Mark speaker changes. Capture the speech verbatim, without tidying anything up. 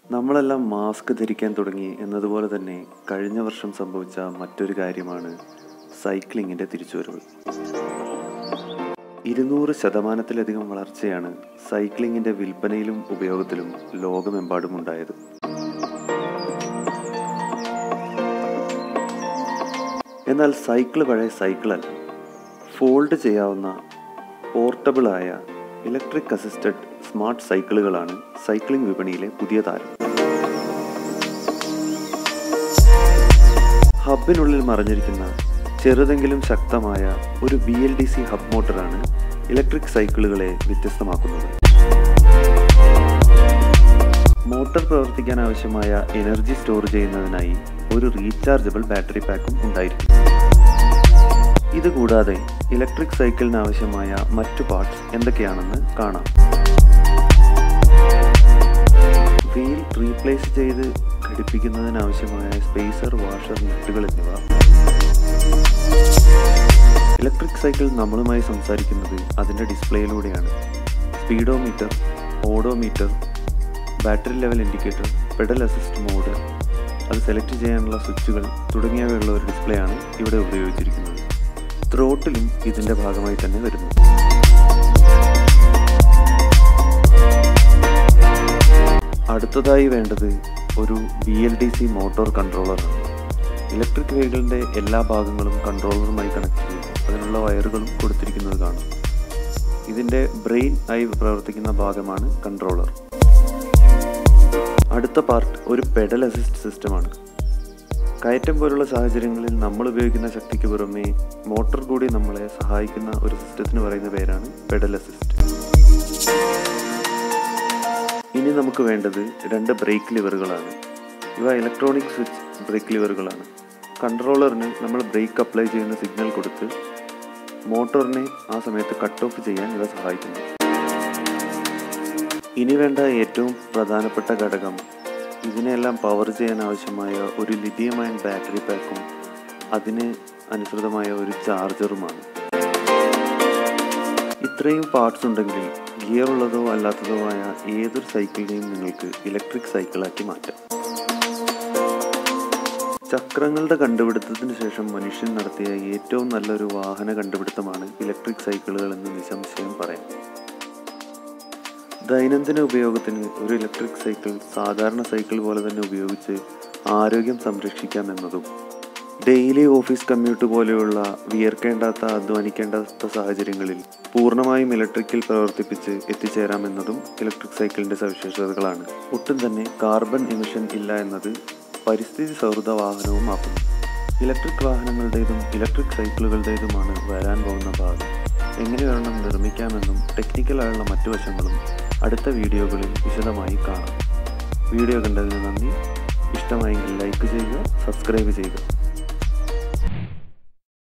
Speaker 1: നമ്മളെല്ലാം മാസ്ക് ധരിക്കാൻ തുടങ്ങി എന്നതുപോലെ തന്നെ കഴിഞ്ഞ വർഷം സംഭവിച്ച മറ്റൊരു കാര്യമാണ് സൈക്ലിങ്ങിൻ്റെ തിരിച്ചുവരവ്. ഇരുന്നൂറ് ശതമാനത്തിലധികം വളർച്ചയാണ് സൈക്ലിങ്ങിൻ്റെ വിൽപ്പനയിലും ഉപയോഗത്തിലും ലോകമെമ്പാടും ഉണ്ടായത്. എന്നാൽ സൈക്കിൾ പഴയ സൈക്കിളല്ല, ഫോൾഡ് ചെയ്യാവുന്ന പോർട്ടബിളായ ഇലക്ട്രിക് അസിസ്റ്റഡ് സ്മാർട്ട് സൈക്കിളുകളാണ് സൈക്ലിംഗ് വിപണിയിലെ പുതിയ താരം. ഹബിനുള്ളിൽ മറഞ്ഞിരിക്കുന്ന ചെറുതെങ്കിലും ശക്തമായ ഒരു B L D C hub മോട്ടറാണ് ഇലക്ട്രിക് സൈക്കിളുകളെ വ്യത്യസ്തമാക്കുന്നത്. മോട്ടോർ പ്രവർത്തിക്കാൻ ആവശ്യമായ എനർജി സ്റ്റോർ ചെയ്യുന്നതിനായി ഒരു റീചാർജബിൾ ബാറ്ററി പാക്കും ഉണ്ടായിരിക്കും. ഇതുകൂടാതെ ഇലക്ട്രിക് സൈക്കിളിന് ആവശ്യമായ മറ്റു പാർട്സ് എന്തൊക്കെയാണെന്ന് കാണാം. വീൽ റീപ്ലേസ് ചെയ്ത് ഘടിപ്പിക്കുന്നതിനാവശ്യമായ സ്പേസർ, വാഷർ, നട്ടുകൾ എന്നിവ. ഇലക്ട്രിക് സൈക്കിൾ നമ്മളുമായി സംസാരിക്കുന്നത് അതിൻ്റെ ഡിസ്പ്ലേയിലൂടെയാണ്. Speedometer, odometer, battery level indicator, pedal assist mode, അത് സെലക്ട് ചെയ്യാനുള്ള സ്വിച്ചുകൾ തുടങ്ങിയവയുള്ള ഒരു ഡിസ്പ്ലേ ആണ് ഇവിടെ ഉപയോഗിച്ചിരിക്കുന്നത്. ത്രോട്ടിലും ഇതിൻ്റെ ഭാഗമായി തന്നെ വരുന്നു. അടുത്തതായി വേണ്ടത് ഒരു B L D C motor കൺട്രോളറാണ്. ഇലക്ട്രിക് വെഹിക്കിളിൻ്റെ എല്ലാ ഭാഗങ്ങളും കൺട്രോളറുമായി കണക്ട് ചെയ്യും. അതിനുള്ള വയറുകളും കൊടുത്തിരിക്കുന്നത് കാണും. ഇതിൻ്റെ ബ്രെയിൻ ആയി പ്രവർത്തിക്കുന്ന ഭാഗമാണ് കൺട്രോളർ. അടുത്ത പാർട്ട് ഒരു പെഡൽ അസിസ്റ്റ് സിസ്റ്റമാണ്. കയറ്റം പോലുള്ള സാഹചര്യങ്ങളിൽ നമ്മൾ ഉപയോഗിക്കുന്ന ശക്തിക്ക് പുറമെ മോട്ടോർ കൂടി നമ്മളെ സഹായിക്കുന്ന ഒരു സിസ്റ്റത്തിന് പറയുന്ന പേരാണ് പെഡൽ അസിസ്റ്റ്. ഇനി നമുക്ക് വേണ്ടത് രണ്ട് ബ്രേക്ക് ലിവറുകളാണ്. ഇവ ഇലക്ട്രോണിക് സ്വിച്ച് ബ്രേക്ക് ലിവറുകളാണ്. കൺട്രോളറിന് നമ്മൾ ബ്രേക്ക് അപ്ലൈ ചെയ്യുന്ന സിഗ്നൽ കൊടുത്ത് മോട്ടോറിനെ ആ സമയത്ത് കട്ട് ഓഫ് ചെയ്യാൻ ഇവ സഹായിക്കുന്നു. ഇനി വേണ്ട ഏറ്റവും പ്രധാനപ്പെട്ട ഘടകം ഇതിനെല്ലാം പവർ ചെയ്യാൻ ആവശ്യമായ ഒരു ലിഥിയം അയൺ ബാറ്ററി പാക്കും അതിന് അനുസൃതമായ ഒരു ചാർജറുമാണ്. ഇത്രയും പാർട്സ് ഉണ്ടെങ്കിൽ ഗിയർ ഉള്ളതോ അല്ലാത്തതോ ആയ ഏതൊരു സൈക്കിളിനെയും നിങ്ങൾക്ക് ഇലക്ട്രിക് സൈക്കിളാക്കി മാറ്റാം. ചക്രങ്ങളുടെ കണ്ടുപിടുത്തത്തിന് ശേഷം മനുഷ്യൻ നടത്തിയ ഏറ്റവും നല്ലൊരു വാഹന കണ്ടുപിടുത്തമാണ് ഇലക്ട്രിക് സൈക്കിളുകൾ എന്ന് നിസ്സംശയം പറയാം. ദൈനംദിന ഉപയോഗത്തിന് ഒരു ഇലക്ട്രിക് സൈക്കിൾ സാധാരണ സൈക്കിൾ പോലെ തന്നെ ഉപയോഗിച്ച് ആരോഗ്യം സംരക്ഷിക്കാമെന്നതും ഡെയിലി ഓഫീസ് കമ്മ്യൂട്ട് പോലെയുള്ള വിയർക്കേണ്ടാത്ത അധ്വാനിക്കേണ്ടാത്ത സാഹചര്യങ്ങളിൽ പൂർണ്ണമായും ഇലക്ട്രിക്കിൽ പ്രവർത്തിപ്പിച്ച് എത്തിച്ചേരാമെന്നതും ഇലക്ട്രിക് സൈക്കിളിൻ്റെ സവിശേഷതകളാണ്. ഒട്ടും തന്നെ കാർബൺ എമിഷൻ ഇല്ല എന്നത് പരിസ്ഥിതി സൗഹൃദ വാഹനവുമാക്കുന്നു. ഇലക്ട്രിക് വാഹനങ്ങളുടേതും ഇലക്ട്രിക് സൈക്കിളുകളുടേതുമാണ് വരാൻ പോകുന്ന ഭാഗം. എങ്ങനെ വേണം നിർമ്മിക്കാമെന്നും ടെക്നിക്കലായുള്ള മറ്റു വശങ്ങളും അടുത്ത വീഡിയോകളിൽ വിശദമായി കാണാം. വീഡിയോ കണ്ടതിന് നന്ദി. ഇഷ്ടമായെങ്കിൽ ലൈക്ക് ചെയ്യുക, സബ്സ്ക്രൈബ് ചെയ്യുക.